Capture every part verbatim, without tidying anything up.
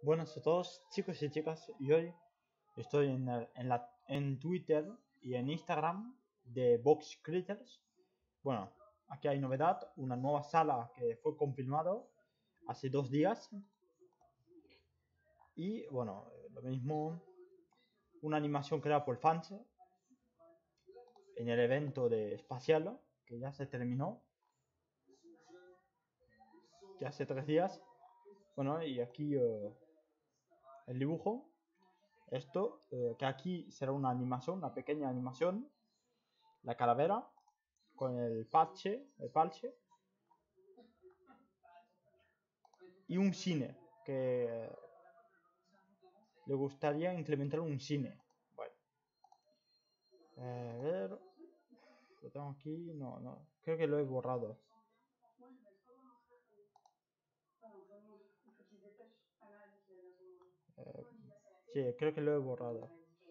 Buenas a todos, chicos y chicas, y hoy estoy en, el- en, la, en Twitter y en Instagram de Box Critters. Bueno, aquí hay novedad, una nueva sala que fue confirmado hace dos días. Y bueno, eh, lo mismo, una animación creada por fans en el evento de espacial que ya se terminó, ya hace tres días. Bueno, y aquí eh, el dibujo. Esto, eh, que aquí será una animación, una pequeña animación. La calavera con el parche, el parche. Y un cine, que le gustaría implementar un cine. Bueno, a ver, lo tengo aquí, no, no, creo que lo he borrado. Eh, sí, creo que lo he borrado.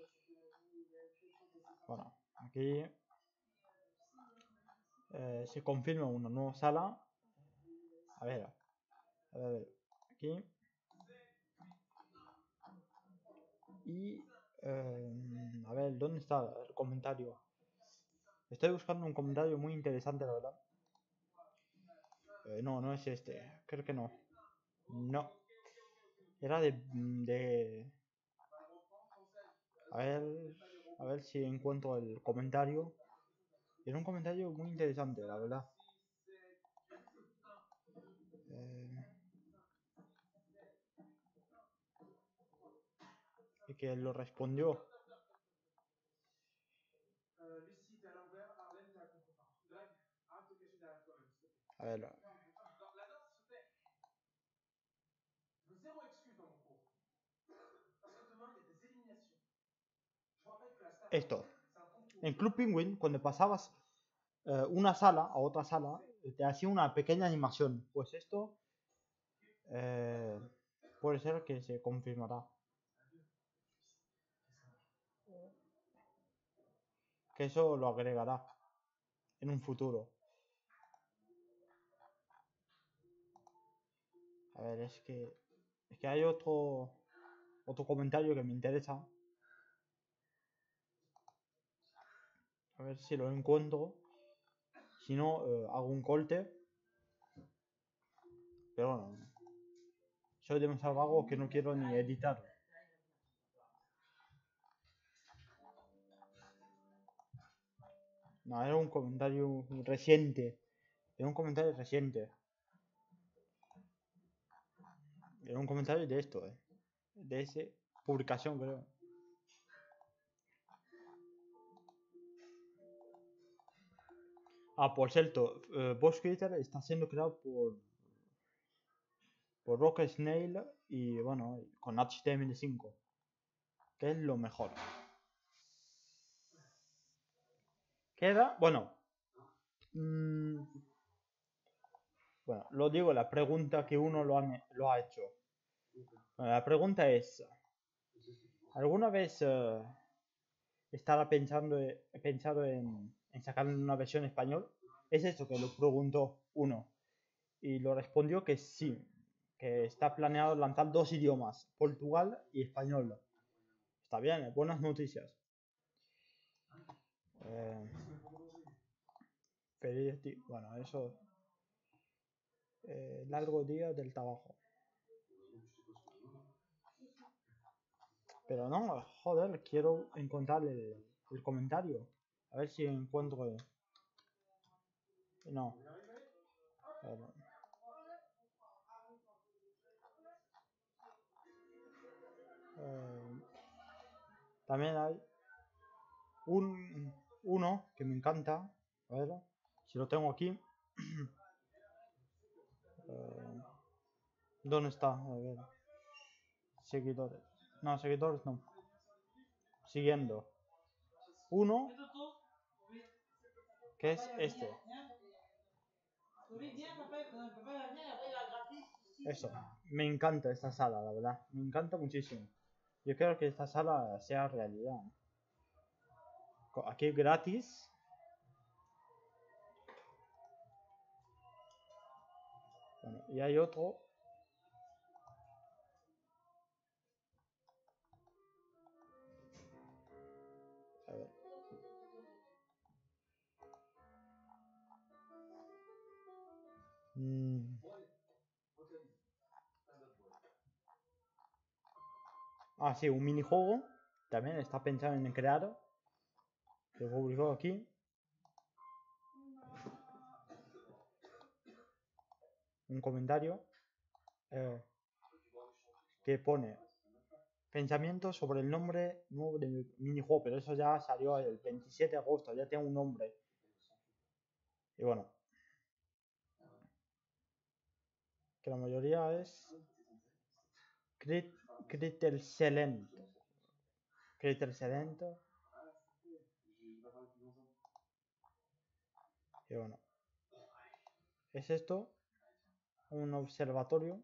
Bueno, aquí eh, se confirma una nueva sala. A ver, a ver, aquí. Y eh, a ver, ¿dónde está el comentario? Estoy buscando un comentario muy interesante, la verdad. Eh, no, no es este, creo que no. No, era de, de... A ver, a ver si encuentro el comentario. Era un comentario muy interesante, la verdad. Eh, y que lo respondió. A ver, esto. En Club Penguin, cuando pasabas eh, una sala a otra sala, te hacía una pequeña animación. Pues esto eh, puede ser que se confirmará. Que eso lo agregará en un futuro. A ver, es que es que hay otro otro comentario que me interesa. A ver si lo encuentro. Si no, eh, hago un corte. Pero bueno, soy demasiado vago que no quiero ni editar. No, era un comentario reciente. Era un comentario reciente. Era un comentario de esto, eh. De esa publicación, creo. Ah, por cierto, eh, Boss Creator está siendo creado por por Rock Snail y bueno, con H T M L cinco, que es lo mejor. Queda, bueno, mmm, bueno, lo digo, la pregunta que uno lo ha, lo ha hecho. Bueno, la pregunta es, ¿alguna vez uh, estará pensando, pensado en, en sacar una versión en español? Es eso que lo preguntó uno. Y lo respondió que sí, que está planeado lanzar dos idiomas, Portugal y español. Está bien, buenas noticias. Eh, feliz, bueno, eso. Eh, largo día del trabajo. Pero no, joder, quiero encontrar el, el comentario. A ver si encuentro. El... No. Eh, también hay un uno que me encanta. A ver si lo tengo aquí. eh, ¿Dónde está? A ver. Seguidores. No, seguidores no. Siguiendo. Uno que es este. Eso. Me encanta esta sala, la verdad. Me encanta muchísimo. Yo quiero que esta sala sea realidad. Aquí gratis. Bueno, y hay otro. Mm. Ah, sí, un minijuego. También está pensado en crear. Se publicó aquí. Un comentario eh, que pone pensamientos sobre el nombre nuevo de mi minijuego, pero eso ya salió el veintisiete de agosto, ya tiene un nombre. Y bueno, que la mayoría es Crit Critterselent. Critterselent. Y bueno, es esto, un observatorio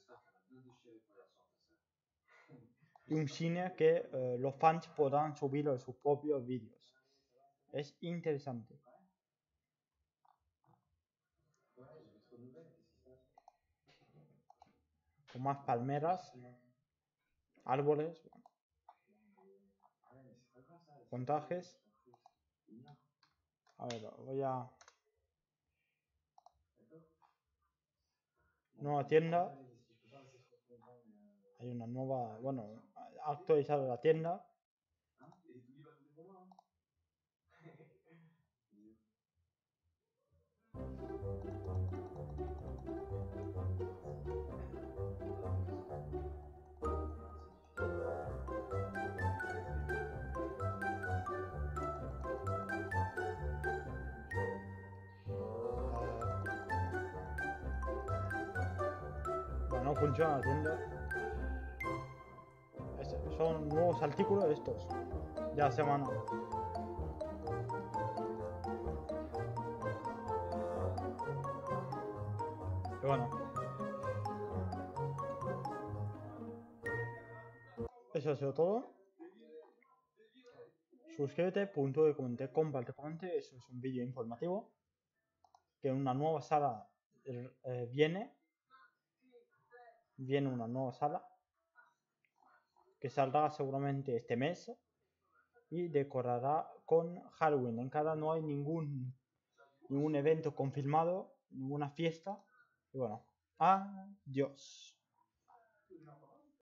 y un cine que eh, los fans podrán subir en sus propios vídeos. Es interesante. Con más palmeras, árboles, montajes. A ver, voy a... Nueva tienda. Hay una nueva... Bueno, ha actualizado la tienda. Bueno, funciona la tienda. Es, son nuevos artículos estos de la semana. Y bueno, eso ha sido todo. Suscríbete, punto de comentar, comparte, comente. Eso es un vídeo informativo. Que una nueva sala eh, viene. Viene una nueva sala. Que saldrá seguramente este mes. Y decorará con Halloween. En cada no hay ningún, ningún evento confirmado. Ninguna fiesta. Y bueno, adiós.